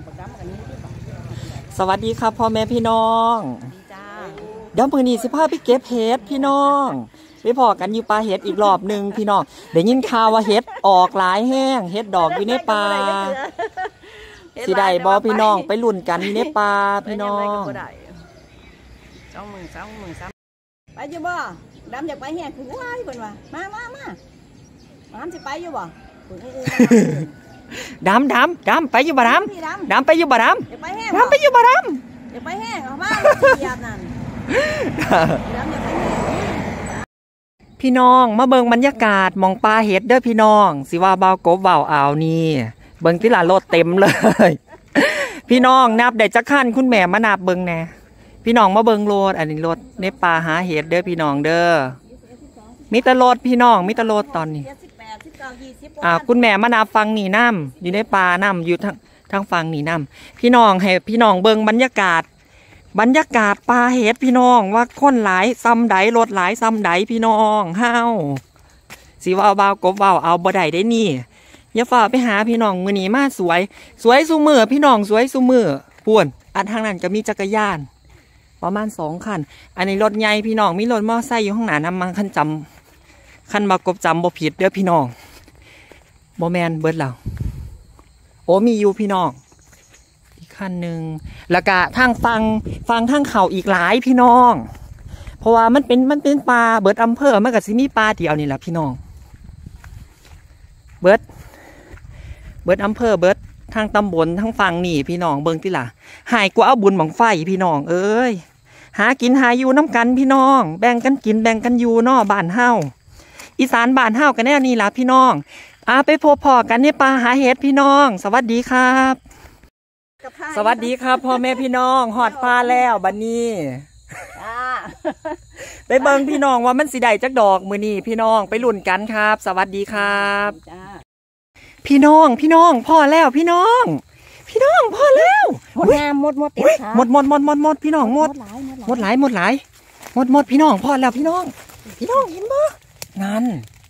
สวัสดีครับพ่อแม่พี่น้องเดี๋ยวมื้อนี้สิพาไปเก็บเห็ดพี่น้องไปพอกันอยู่ป่าเห็ดอีกรอบหนึ่งพี่น้องได้ยินข่าวว่าเห็ดออกหลายแห้งเห็ดดอกอยู่ในป่าสิได้บ่พี่น้องไปลุ้นกันอยู่ในป่าพี่น้องไปอยู่บ่ดำอยากไปแห้งคือว้ายเพิ่นว่ามาดำสิไปอยู่บ่ดำไปอยู่บ่ดำไปอยู่บ่ดำอยากไปแห้งดำไปอยู่บ่ดำอยากไปแห้งเอามาเหยียบนั่นดำอยากไปแห้งพี่น้องมาเบิ่งบรรยากาศมองป่าเห็ดเด้อพี่น้องสิว่าเบากบเบาอ่าวนี่เบิ่งที่หลารถเต็มเลยพี่น้องนับได้จักคันคุณแม่มานับเบิ่งแน่พี่น้องมาเบิ่งรถอันนี้รถในป่าหาเห็ดเด้อพี่น้องเด้อมีแต่รถพี่น้องมีแต่รถตอนนี้คุณแม่มานับฟังนี่น้ำอยู่ในป่าน้ำอยู่ทางฟังนี่น้ำพี่น้องให้พี่น้องเบิ่งบรรยากาศป่าเห็ดพี่น้องว่าคนหลายซ้ำใดรถหลายซ้ำใดพี่น้องเฮาสิว่าเบากบเบาเอาบ่ได้ได้นี่อย่าฝ่าไปหาพี่น้องมื้อนี้มาสวยซุมือพี่น้องสวยซุมือป่วนอันทางนั้นก็มีจักรยานประมาณ2 คันอันนี้รถใหญ่พี่น้องมีรถมอไซค์อยู่ข้างหน้านำมังคันมากบจำบ่ผิดเด้อพี่น้องบ่แมนเบิดแล้วโอ้มีอยู่พี่น้องอีกคันหนึ่งแล้วก็ทางฟังทางเขาอีกหลายพี่น้องเพราะว่ามันเป็นปลาเบิดอำเภอมันก็สิมีปลาเดียวนี่แหละพี่น้องเบิดอำเภอเบิดทางตำบลทางฝั่งนี่พี่น้องเบิ่งติล่ะหายกว่าเอาบุญบังไฟพี่น้องเอ้ยหากินหาอยู่น้ำกันพี่น้องแบ่งกันกินแบ่งกันอยู่นอบ้านเฮาอีสานบ้านเฮากันแน่นี่ล่ะพี่น้องไปพบพ่อกันในป่าหาเห็ดพี่น้องสวัสดีครับสวัสดีครับพ่อแม่พี่น้องหอดป่าแล้วบัดนี้ไปเบิ่งพี่น้องว่ามันสิได้จักดอกมื้อนี้พี่น้องไปลุ้นกันครับสวัสดีครับพี่น้องพ่อแล้วพี่น้องพ่อแล้วหมดเต็มขาหมดพี่น้องหมดหลายพี่น้องพ่อแล้วพี่น้องเห็นบ่นั่น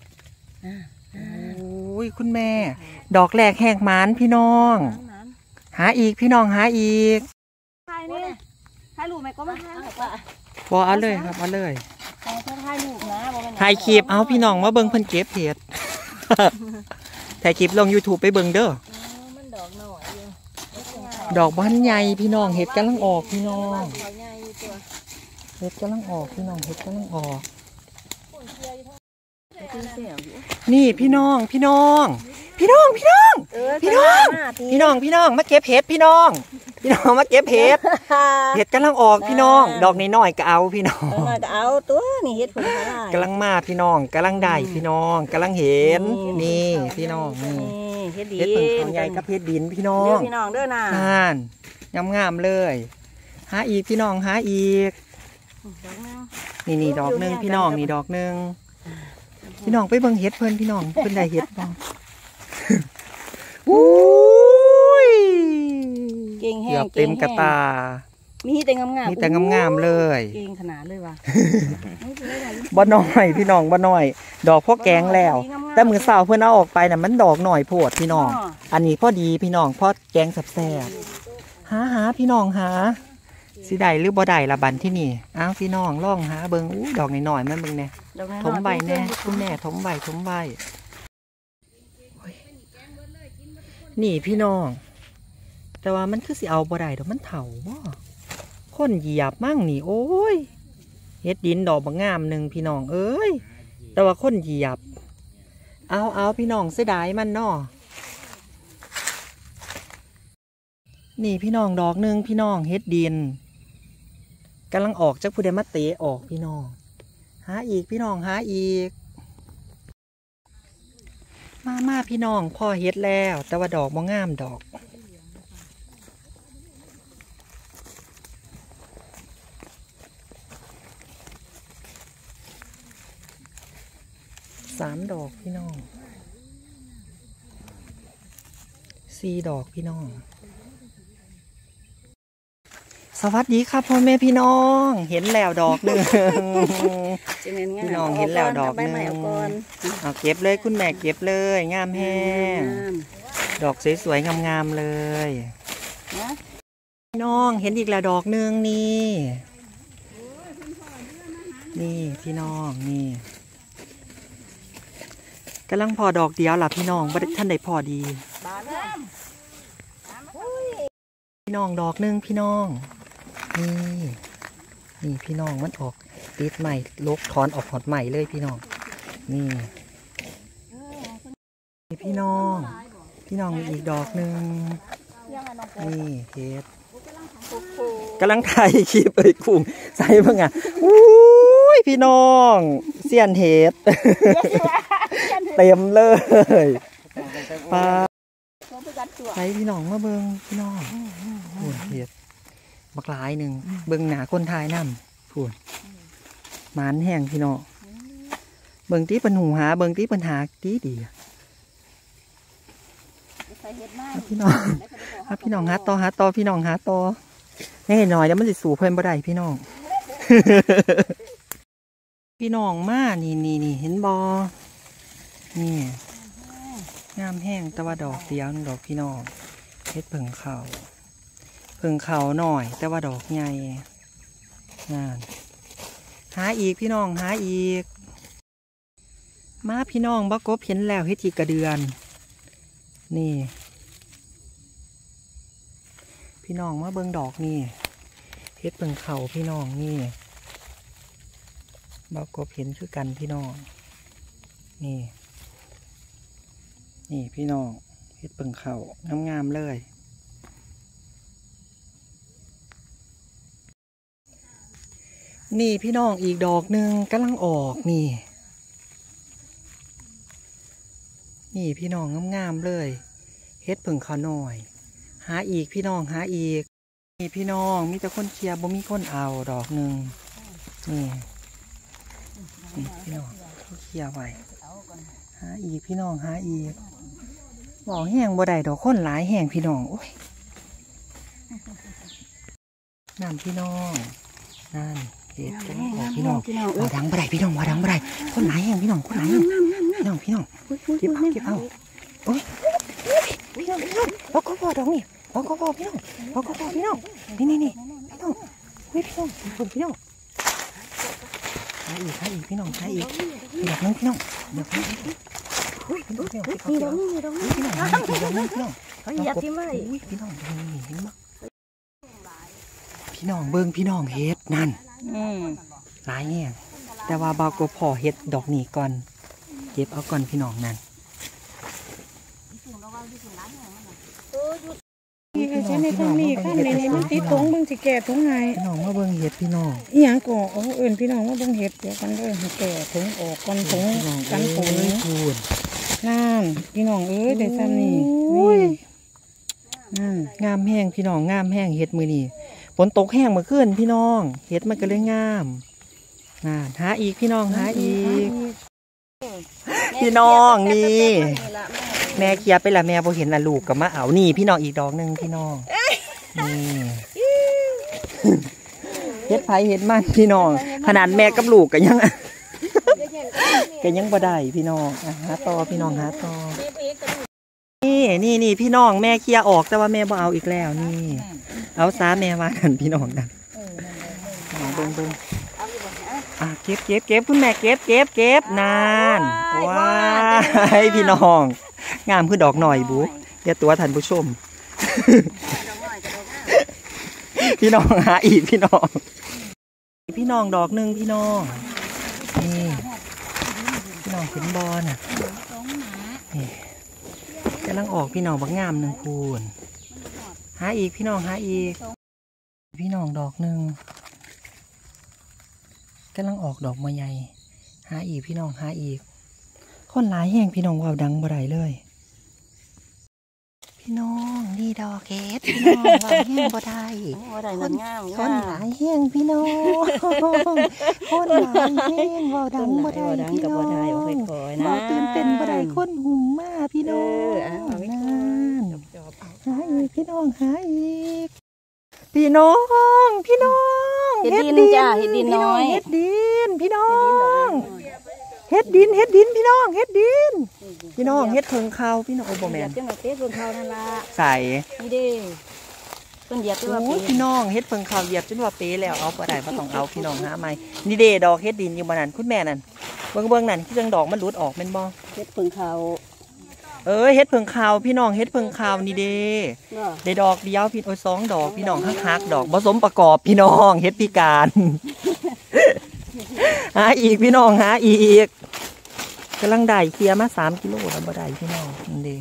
โอ้ยคุณแม่ดอกแรกแหกหมานพี่น้องหาอีกพี่น้องหาอีกถ่ายรูปไหมก็มาบ่เอาเลยครับเอาเลยถ่ายรูปนะถ่ายคลิปเอาพี่น้องมาเบิ่งเพิ่นเก็บเห็ดถ่ายคลิปลง YouTube ไปเบิ่งเด้อดอกบ้านใหญ่พี่น้องเห็ดกำลังออกพี่น้องเห็ดกำลังออกพี่น้องเห็ดกำลังออกนี่พี่น้องมาเก็บเห็ดพี่น้องมาเก็บเห็ดกำลังออกพี่น้องดอกน้อยๆก็เอาพี่น้องก็เอาตัวนี่เห็ดผลกำลังมาพี่น้องกำลังได้พี่น้องกำลังเห็นนี่พี่น้องนี่เห็ดผลเขาใหญ่กับเห็ดดินพี่น้องเด้อนะงามเลยหาอีกพี่น้องหาอีกนี่ดอกนึงพี่น้องนี่ดอกนึงพี่น้องไปเบิ่งเห็ดเพิ่นพี่น้องเพิ่นได้เห็ดบ้างอุ้ยเก่งแห้งเต็มกระตามีแต่งามเลยเก่งขนาดเลยว่ะบ่น้อยพี่น้องบ่น้อยดอกพ่อแกงแล้วแต่มือสาวเพิ่นเอาออกไปน่ะมันดอกหน่อยโพดพี่น้องอันนี้พอดีพี่น้องพอแกงแซ่บหาพี่น้องหาสิได้หรือบ่ได้ละบันที่นี่อ้าวพี่น้องล่องหาเบิ่งดอกน้อยๆมันเบิ่งแน่ถมใบแน่คุณแม่ถมใบนี่พี่น้องแต่ว่ามันคือสิเอาบ่ได้ดอกมันเถาบ่คนเหยียบมั่งนี่โอ้ยเฮ็ดดินดอกบางงามหนึ่งพี่น้องเอ้ยแต่ว่าคนเหยียบเอาพี่น้องเสียดายมันเนาะนี่พี่น้องดอกหนึ่งพี่น้องเฮ็ดดินกำลังออกจากผู้ใดมาเตะออกพี่น้องหาอีกพี่น้องหาอีกมาพี่น้องพ่อเฮ็ดแล้วแต่ว่าดอกบ่งามดอก3 ดอกพี่น้อง4 ดอกพี่น้องสวัสดีครับพ่อแม่พี่น้องเห็นแล้วดอกหนึ่งพี่น้องเห็นแล้วดอกหนึ่งเอาเก็บเลยคุณแม่เก็บเลยงามแห้งดอกสวยๆงามๆเลยนะพี่น้องเห็นอีกแล้วดอกหนึ่งนี่นี่พี่น้องนี่กำลังพอดอกเดียวล่ะพี่น้องบ่ได้ท่านได้พอดีบานเลยพี่น้องดอกหนึ่งพี่น้องนี่นี่พี่น้องมันออกติดใหม่ลกถอนออกหอดใหม่เลยพี่น้องนี่นี่พี่น้องมีอีกดอกหนึ่งนี่เฮ็ดกำลังถ่ายคลิปกุ้งใส่บ้างอ่ะอุ้ยพี่น้องเสี้ยนเฮ็ดเต็มเลยปลาใส่พี่น้องมาเบิ่งพี่น้องพูนเฮ็ดบักหลายหนึ่งเบิ่งหนาคนทายน้ำพูนหมานแห้งพี่น้องเบิ่งที่ปัญหูหาเบิ่งที่ปัญหาดีพี่น้องพี่น้องหาต่อพี่น้องหาต่อแน่หน่อยแล้วมันสิสู่เพิ่นบ่ได้พี่น้อง พี่น้องมานี่เห็นบอนี่งามแห้งแต่ว่าดอกเดียวดอกพี่น้องเฮ็ดเพิ่งเข่าหน่อยแต่ว่าดอกใหญ่นั่นหาอีกพี่น้องหาอีกมาพี่น้องบักกบเห็นแล้วเฮ็ดอีกกระเดือนนี่พี่น้องมาเบิ่งดอกนี่เฮ็ดเบิ่งเข่าพี่น้องนี่บักกบเห็นคือกันพี่น้องนี่พี่น้องเฮ็ดเบิ่งเข่างามๆเลยนี่พี่น้องอีกดอกหนึ่งกำลังออกนี่พี่น้องงามๆเลยเฮ็ดเบิ่งเข่าหน่อยหาอีกพี่น้องหาอีกนี่พี่น้องมีแต่คนเคลียร์บ่มีคนเอาดอกหนึ่งนี่พี่น้องเคลียร์ไว้หาอีกพี่น้องหาอีกบอกแห้งบ่ได้ดอกคนหลายแห้งพี่น้องโอ้ยนั่นพี่น้องนั่นเฮ็ดพี่น้องว่าดังบ่ได้พี่น้องว่าดังบ่ได้คนหลายแห้งพี่น้องคนหลายแห้งพี่น้องเก็บเอาโอ้ยพี่น้องเราก็พอดอกนี่เราก็พอพี่น้องเราก็พอพี่น้องนี่พี่น้องพี่น้องพี่น้องหาอีกพี่น้องหาอีกดอกนึงพี่น้องดอกนึงพี่น้องพี่น้องเขาอยากกินไหมพี่น้องนี่เห็นมั้ยพี่น้องเบิ่งพี่น้องเฮ็ดนั่นหลายแง่แต่ว่าเบาก็พอเฮ็ดดอกนี้ก่อนเก็บเอาก่อนพี่น้องนั่นใช่ในทางนี้ข้ามในมันติดถุงมึงสิแก่ถุงไงพี่น้องมาเบิ่งเห็ดพี่น้องอีหยังก่อเอื่นพี่น้องมาเบิ่งเห็ดเดี๋ยวกันเลยแก่ถุงออกกันถุงกันฝนนั่นพี่น้องได้ซ้ำนี่นั่นงามแห้งพี่น้องงามแห้งเห็ดมือนี่ฝนตกแห้งเมื่อคืนพี่น้องเห็ดมันก็เลยงามหาอีกพี่น้องหาอีกพี่น้องนี่แม่เคลียร์ไปละแม่พอเห็นละลูกกับมาเอานี่พี่น้องอีกดอกหนึ่งพี่น้องนี่เฮ็ดไผ่เฮ็ดมันพี่น้องขนาดแม่กับลูกก็ยังบ่ได้พี่น้องหาต่อพี่น้องหาต่อนี่พี่น้องแม่เคลียร์ออกแต่ว่าแม่บ่เอาอีกแล้วนี่เอาซาแม่ว่ากันพี่น้องกันเบิ่งเก็บคุณแม่เก็บนานว้ายพี่น้องงามคือดอกหน่อยบุเดี๋ยวตัวท่านผู้ชมพี่น้องหาอีกพี่น้องดอกหนึ่งพี่น้องนี่พี่น้องเห็นบอลน่ะนี่กำลังออกพี่น้องบักงามหนึ่งคูณหาอีกพี่น้องหาอีกพี่น้องดอกหนึ่งกำลังออกดอกมาใหญ่หาอีกพี่น้องหาอีกคนหลายแห้งพี่น้องว่าวดังบ่ได้เลยพี่น้องนี่ดอกเห็ดพี่น้องว่าวแห้งบ่ได้คนหลายแห้งพี่น้องคนหลายแห้งว่าวดังบ่ได้พี่น้องว่าวตื่นเต้นบ่ได้คนหุ่มมาพี่น้องนั่นหาอีกพี่น้องหาอีกพี่น้องเฮ็ดดินจ้าเฮ็ดดินน้อยเฮ็ดดินพี่น้องเฮ็ดดินพี่น้องเฮ็ดดินพี่น้องเฮ็ดเพิงข้าวพี่น้องโอ้บ่แม่นจังหวัดเฮ็ดเพิงข้าวนั่นล่ะใส่นี่เด้เพิ่นเหยียบจนว่าโอ้ยปีพี่น้องเฮ็ดเพิ่งข้าวเหยียบจนว่าเป๊แล้วเอาบ่ได้บ่ต้องเอาพี่น้องหาใหม่นี่เด้ดอกเฮ็ดดินอยู่บ่นั่นคุณแม่นั่นเบิ่งนั่นคือจังดอกมันหลุดออกแม่นบ่เฮ็ดเพิ่งเขาเฮ็ดเพิ่งข้าวพี่น้องเฮ็ดเพิ่งข้าวนี่เด้เนาะได้ดอกเดียวพี่โอ้ย2 ดอกพี่น้องฮักๆดอกผสมประกอบพี่น้องเฮ็ดพิการ หาอีกพี่น้องหาอีกกำลังได้เคลียร์มา3 กิโลแล้วบ่ได้พี่น้องนี่เด้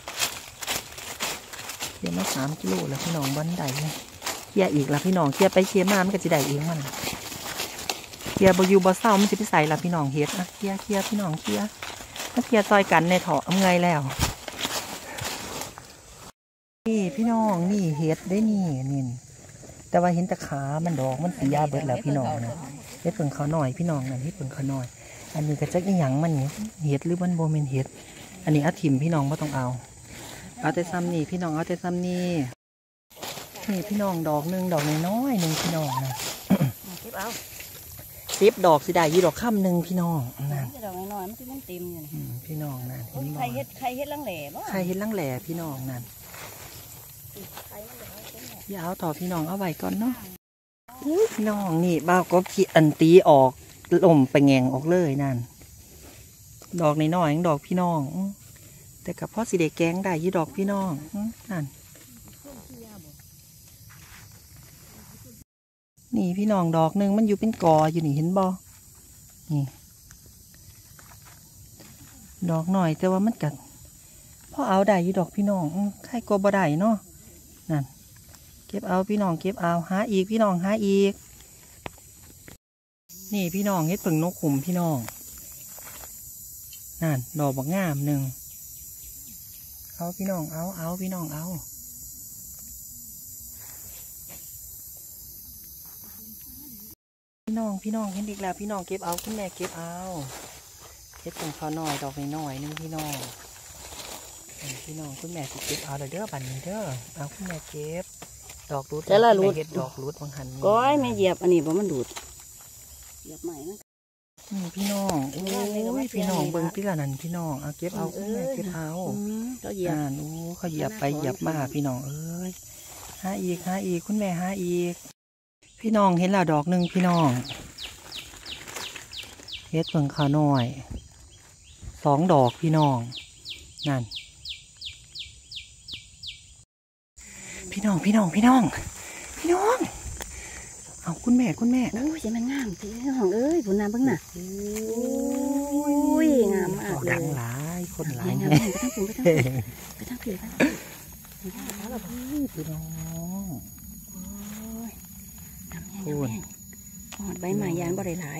เคลียร์มา3 กิโลแล้วพี่น้องบ่ได้เลยเคลียร์อีกแล้วพี่น้องเคลียร์ไปเคลียร์มามันก็สิได้เองมันเคลียร์บ่อยู่บ่เศร้ามันสิไปใส่ละพี่น้องเฮ็ดนะเคลียร์พี่น้องเคลียร์มาเคลียร์ซอยกันในเถาะเอาไงแล้วนี่พี่น้องนี่เฮ็ดได้นี่แต่ว่าเห็นแต่ขามันดอกมันสียาเบิดแล้วพี่น้องนะเฮ็ดเพิ่งเขาหน่อยพี่น้องนั่นเฮ็ดเพิ่งเขาหน่อยอันนี้ก็จักอีหยังมันนี่เฮ็ดหรือมันบ่แม่นเฮ็ดอันนี้อาถิ่มพี่น้องบ่ต้องเอาแต่ซ้ำนี่พี่น้องเอาแต่ซ้ำนี่นี่พี่น้องดอกหนึงดอกน้อยๆนึงพี่น้องนะเก็บเอา 10 ดอกสิได้ยี่ดอกค่ำหนึงพี่น้องนั่นดอกน้อยๆมันสิมันเต็มอยู่นี่พี่น้องนั่นเห็นใคบ่รเฮ็ดลังแหล่บ่ใครเฮ็ดลังแหล่พี่น้องนั่นใครมันเดี๋ยวเอาเต็มแหล่อย่าเอาต่อพี่น้องเอาไว้ก่อนเนาะพี่น้องนี่บ้าวก็ขีอันตีออกล่มไปแงงออกเลยนั่นดอกน้อยๆดอกพี่น้องแต่กับพ่อสิเด็กแกงได้ยี่ดอกพี่น้องนั่นนี่พี่น้องดอกหนึ่งมันอยู่เป็นกออยู่นี่เห็นบ่นี่ดอกหน่อยแต่ว่ามันกัดพ่อเอาได้ยี่ดอกพี่น้องใครก็บ่ได้เนาะนั่นเก็บเอาพี่น้องเก็บเอาหาอีกพี่น้องหาอีกนี่พี่น้องเฮ็ดเพิ่งนกขุมพี่น้องนั่นดอกบักงามหนึ่งเอาพี่น้องเอาพี่น้องเอาพี่น้องเห็นอีกแล้วพี่น้องเก็บเอาคุณแม่เก็บเอาเฮ็ดเพิ่งเขาหน่อยดอกน้อยๆนึงพี่น้องพี่น้องคุณแม่สิเก็บเอาเด้อบัดนี้เด้อเอาคุณแม่เก็บดอกรูดคุณแม่เฮ็ดดอกรูดบางหันก้อยแม่เหยียบอันนี้บ่มันดูดเหยียบใหม่มันพี่น้องโอ้ยพี่น้องเบิ่งพี่ละนั่นพี่น้องเอาเก็บเอาคุณแม่เก็บเอาเขาเหยียบโอ้เขาเหยียบไปเหยียบมาพี่น้องเอ้ยหาอีกคุณแม่หาอีกพี่น้องเห็นแล้วดอกหนึ่งพี่น้องเฮ็ดเพิ่งข้าวน้อย2 ดอกพี่น้องนั่นพี่น้องเอาคุณแม่โอ้ยจะมันงามพี่น้องเอ้ยผุนน้ำเบิ่งน่ะโอ้ยงามมากดอกเลยดังหลายคนหลายงามแน่ไปทั้งฝุ่นไปทั้งผีพี่น้องโอ้ยทำยังไงหอดใบไม้ยานบ่ได้หลาย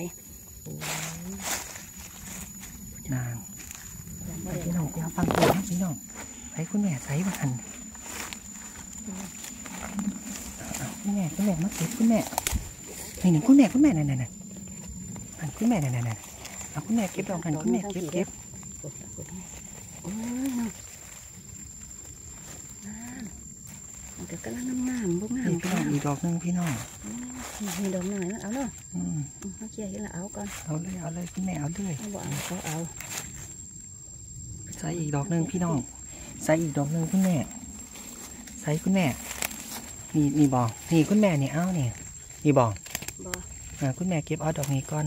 นางพี่น้องเอาฟังตัวนะพี่น้องใส่คุณแม่ใส่มาหันคุณแม่มาเก็บคุณแม่นี่คุณแม่นั่นคุณแม่นั่นเอาคุณแม่เก็บดอกกันคุณแม่เก็บโอ้ยมันก็กำลังงามบ่งามพี่น้องอีกดอกนึงพี่น้องมีดอกหน่อยแล้วเอาเนาะอืมมาเชียร์ให้ละเอาก่อนเอาเลยคุณแม่เอาเลยเอาบ่เอาก็เอาใส่อีกดอกนึงพี่น้องใส่อีกดอกนึงคุณแม่ใส่คุณแม่นี่บอกนี่คุณแม่เนี่ยเอาเนี่ยนี่บอกบ่คุณแม่เก็บเอาดอกนี้ก่อน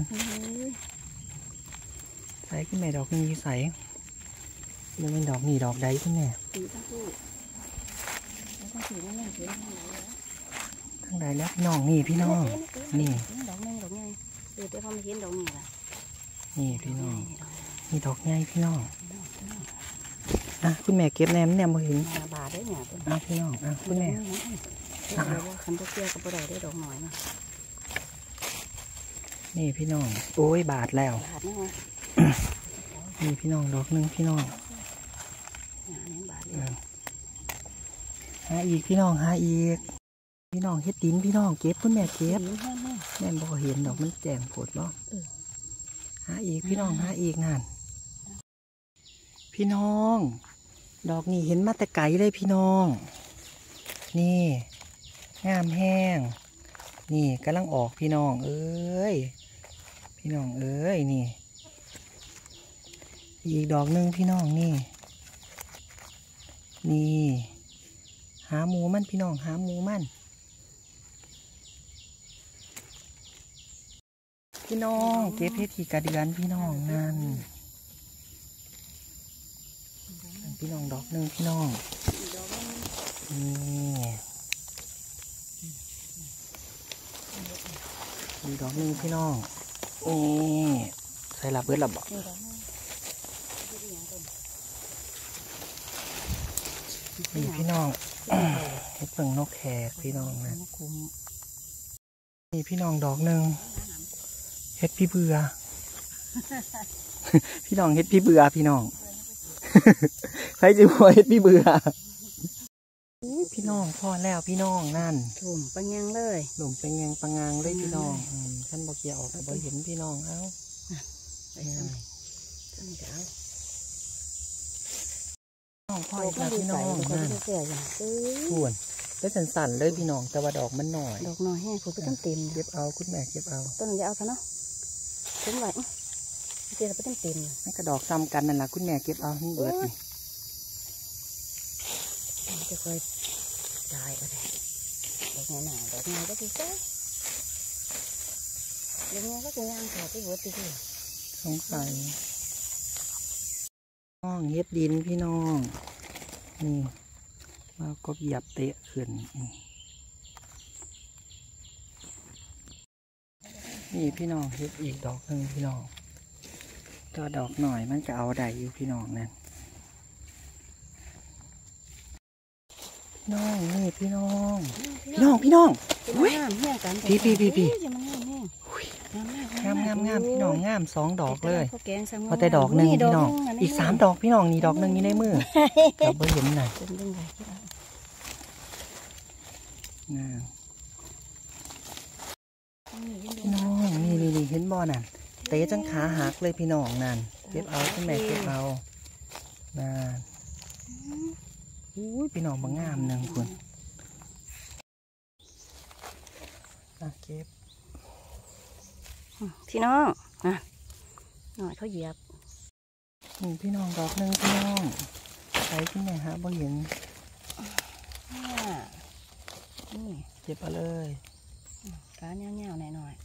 ใส่คุณแม่ดอกนี้ใส่ยังเป็นดอกนี่ดอกใดคุณแม่ตีทั้งคู่ทั้งสี่นั่นถือทั้งใดแล้วพี่น้องนี่พี่น้องนี่ดอกนึงดอกใหญ่เดี๋ยวพอมาเห็นดอกนี้ล่ะนี่พี่น้องนี่ดอกใหญ่พี่น้องคุณแม่เก็บแนมบ่เห็นบาทได้เนี่ยพี่น้องคุณแม่คันตะเกียบก็บ่ได้ดอกหน่อยนะนี่พี่น้องโอ้ยบาทแล้วบาทนี่ไงนี่พี่น้องดอกนึงพี่น้องหาอีกพี่น้องหาอีกพี่น้องเฮ็ดดินพี่น้องเก็บคุณแม่เก็บแม่บ่เห็นดอกมันแจ่งโผดบ่หาอีกพี่น้องหาอีกนั่นพี่น้องดอกนี่เห็นมาแต่ไกลเลยพี่น้องนี่งามแห้งนี่กำลังออกพี่น้องเอ้ยพี่น้องเอ้ยนี่อีกดอกนึงพี่น้องนี่หหาหมูมันพี่น้องหาหมูมันพี่น้องเก็บเห็ดขี่กระเดือนพี่น้องนั่นพี่น้องดอกหนึ่งพี่น้องนี่มีดอกหนึ่งพี่น้องนี่ใส่ระเบิดระบอกนี่พี่น้องเห็ดเปิงนกแขกพี่น้องนะนี่พี่น้องดอกหนึ่งเห็ดพี่เบื่อ พี่น้องเห็ดพี่เบื่อพี่น้องใครจะหัวเห็ดพี่เบื่อพี่น้องพอแล้วพี่น้องนั่นถุ่มปังยังเลยหลุมเป็นยังปังงางเลยพี่น้องท่านบอกเกี่ยวออกแต่บ่เห็นพี่น้องเอ้าไปทำไมท่านจะเอาน้องพ่ออีกแล้วพี่น้องนั่นเสียอย่างส่วนได้สั่นๆเลยพี่น้องแต่ว่าดอกมันหน่อยดอกน้อยแห้งผมก็ต้องเต็มเก็บเอาคุณแม่เก็บเอาต้นจะเอาซะเนาะถึงไหวเดี๋ยวเราไปเต็มนั่นก็ดอกซ้ำกันนั่นแหละคุณแม่เก็บเอาให้เบิดนี่จะคอยตายก็ได้ดอกไหนดอกไหนก็ดีจ้ะดอกไหนก็จะย่างขอที่หัวตีที่สงสัยน้องเฮ็ดดินพี่น้องนี่มาก็เหยียบเตะขึ้นนี่พี่น้องเฮ็ดอีกดอกหนึ่งพี่น้องตัวดอกหน่อยมันจะเอาได้อยู่พี่น้องนั่นพี่น้องนี่พี่น้องพี่น้องพี่น้องงามพี่น้องงาม2 ดอกเลยพอแต่ดอกหนึ่งพี่น้องอีก3 ดอกพี่น้องนี่ดอกหนึ่งนี่ในมือเราไม่เห็นหน่อยพี่น้องนี่เห็นบ่อนั่นเตะจนขาหักเลยพี่น้องนั่นเก็บเอาคุณแม่เก็บเอานั่นพี่น้องบางงามหนึ่งคุณเก็บพี่น้องหน่อยเขาเหยียบพี่น้องดอกหนึ่งพี่น้องไปที่ไหนฮะบ่เห็นเก็บเอาเลยขาเงี้ยวๆหน่อย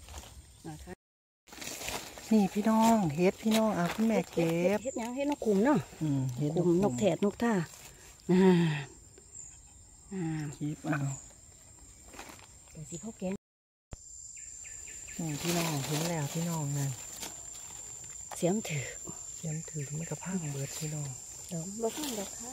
นี่พี่น้องเฮ็ดพี่น้องคุณแม่เก็บเฮ็ดยังเฮ็ดนกขุมเนาะขุมนกแถดนกท่าคลิปเอาแต่สีพ่อแกงพี่น้องเห็นแล้วพี่น้องนั่นเสียมถือไม่กระพังเบิดพี่น้องดอกข้างดอกข้าง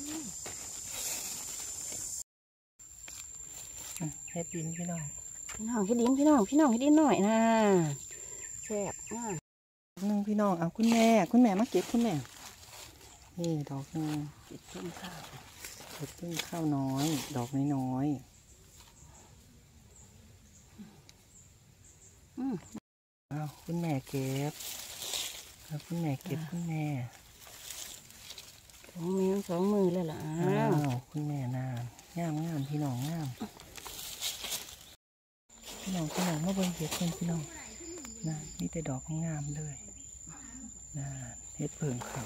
เฮ็ดดินพี่น้องเฮ็ดดินพี่น้องเฮ็ดดินหน่อยนะแซ่บมากหนึ่งพี่น้องคุณแม่มาเก็บคุณแม่นี่ดอกหนึ่งเก็บต้นข้าวน้อยดอกน้อยคุณแม่เก็บคุณแม่คุณแม่ 2 มือเลยล่ะคุณแม่นางามพี่น้องงามพี่น้องมาเบิ่งเห็ดกันพี่น้องนะมีแต่ดอกงามเลยนะเห็ดเพิ่งเขา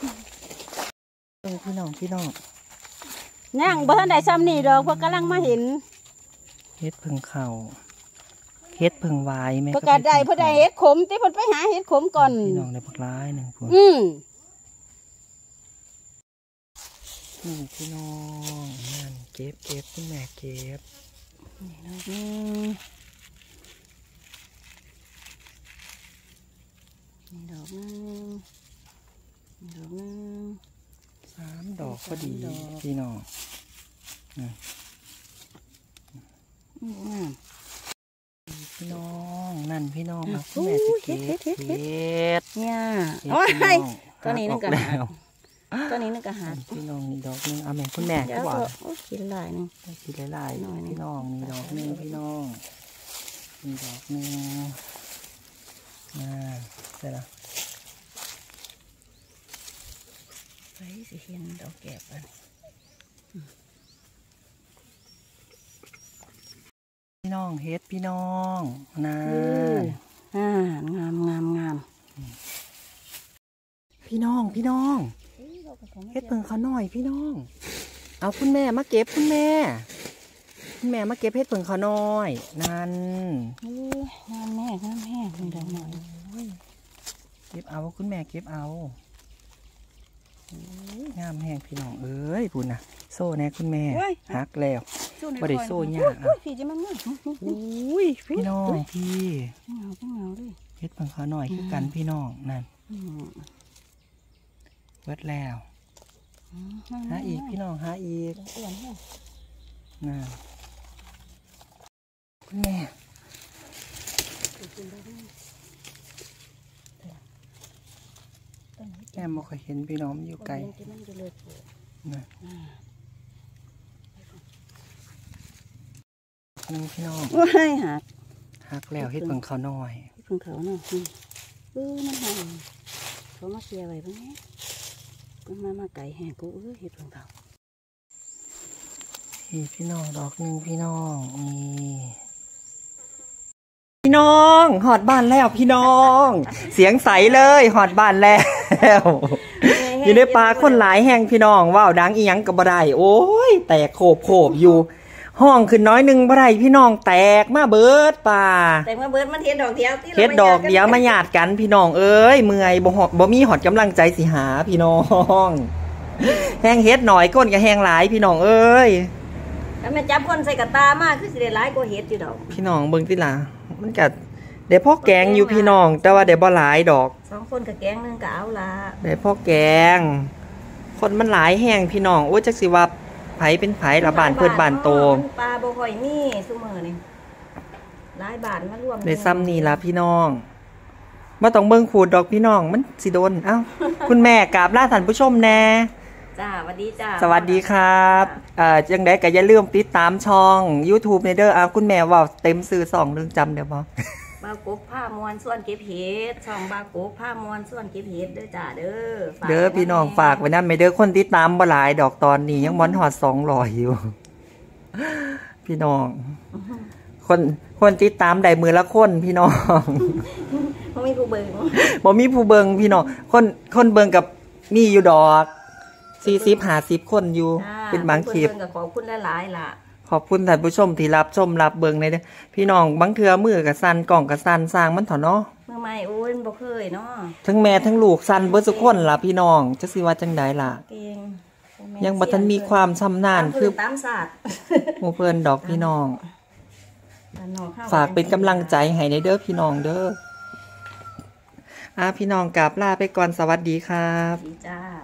พี่น้องนั่งบ่ทันได้ซ้ำนี่ดอกเพราะกำลังมาเห็นเห็ดเพิ่งเขาเห็ดเพิ่งวายไหมเพราะกาได้เพราะได้เห็ดขมที่เพิ่นไปหาเห็ดขมก่อนพี่น้องได้ปักร้ายหนึ่งคนพี่น้องนั่นเก็บคุณแม่เก็บดอกนึง 3 ดอกพอดีพี่น้องพี่น้องนั่นพี่น้องคุณแม่จะเก็บเนี่ยตัวนี้นึงก็หาพี่น้องนี่ดอกนึงเอาแม่คุณแม่ก็บอกกินหลายนึงกินหลายพี่น้องนี่ดอกนึงพี่น้องนี่ดอกนึงใช่ละไปสิเห็นดอกแก็บอันพี่น้องเฮ็ดพี่น้องงามพี่น้องเฮ็ดเพิ่งเขาหน่อยพี่น้องเอาคุณแม่มาเก็บคุณแม่แม่มาเก็บเห็ดเพิ่งเขาน้อยนั่นงามแม่งามแม่นี่ดอกหน่อยเก็บเอาคุณแม่เก็บเอางามแห้งพี่น้องเอ้ยพูดนะโซ่แน่คุณแม่ฮักแล้วบ่ได้โซ่ยากพี่จะมันนี่อุ้ยพี่น้องพี่เงาเลยเฮ็ดเพิ่งเขาน้อยคือกันพี่น้องนั่นเบิดแล้วหาอีกพี่น้องหาอีกอ้วนแห้งนั่นคุณแม่แม่บ่เคยเห็นพี่น้องอยู่ไกลนะนึงพี่น้องว้ายหักฮักแล้วเฮ็ดเพิ่งเขาน้อยเพิ่งเขาเนาะมันห่างเขามาเสียไว้บ้างไงก็มาไก่แห้งกูเห็ดเพิ่งเขาพี่น้องดอกหนึ่งพี่น้องนี่พี่น้องหอดบ้านแล้วพี่น้อง เสียงใสเลยหอดบ้านแล้วอยู่ในป่าคนหลายแห่งพี่น้องว้าวดังอีหยังกับบ่ได้โอ้ยแตกโขบอยู่ห้องขึ้นน้อยหนึ่งบ่ได้พี่น้องแตกมาเบิดป่าแต่มาเบิดมันเฮ็ดดอกเดียวเฮ็ดดอกเดียวมาหยาดกันพี่น้องเอ้ยเมื่อยบ่มีหอดกำลังใจสิหาพี่น้องแห้งเฮ็ดหน่อยก้นกับแห้งหลายพี่น้องเอ้ยแล้วแม่จับคนใส่กระตามากคือสิได้หลายกว่าเฮ็ดอยู่ดอกพี่น้องเบิ่งติล่ะมันก็ได้พ่อแกงอยู่พี่น้องแต่ว่าได้บ่หลายดอก 2 คนกับแกงนึงก็เอาละได้พ่อแกงคนมันหลายแห้งพี่น้องโอ้ยจักสิว่าไผเป็นไผละบ้านเพิ่นบ้านโตปลาบ่ค่อยมีซุมื้อนี่หลายบาทมารวมได้ซ้ำนี่ล่ะพี่น้องบ่ต้องเบิ่งขูดดอกพี่น้องมันสิโดนเอ้าคุณแม่กราบลาท่านผู้ชมแน่จ้าสวัสดีจ้าสวัสดีครับจังได๋ก็อย่าลืมติดตามช่อง YouTube ในเด้อคุณแม่เว้าเต็มชื่อ2เรื่องจำได้บ่บากบผ้ามวนส่วนเก็บเห็ดช่องบากบผ้ามวนส่วนเก็บเห็ดเด้อจ้าเด้อเด้อพี่น้องฝากไว้นำเด้อคนติดตามบ่หลายดอกตอนนี้ยังบ่ฮอด200อยู่ พี่น้อง คนติดตามได้มือละคนพี่น้องบ่มีผู้เบิ่งบ่มีผู้เบิ่งพี่น้องคนเบิ่งกับมีอยู่ดอก40-50คนอยู่เป็นบางคลิปเพิ่นก็ขอบคุณหลายๆล่ะขอบคุณท่านผู้ชมที่รับชมรับเบิ่งในเด้อพี่น้องบางเทื่อมือก็สั่นกล่องก็สั่นสร้างมันเถาะเนาะเมื่อใหม่โอ้ยบ่เคยเนาะทั้งแม่ทั้งลูกสั่นเบิดทุกคนล่ะพี่น้องจักสิว่าจังไดล่ะเก่งยังบ่ทันมีความชำนาญคือตามศาสตร์หมู่เพิ่นดอกพี่น้องบ้านนอกเฮฝากเป็นกำลังใจให้ในเด้อพี่น้องเด้อพี่น้องกราบลาไปก่อนสวัสดีครับดีจ้า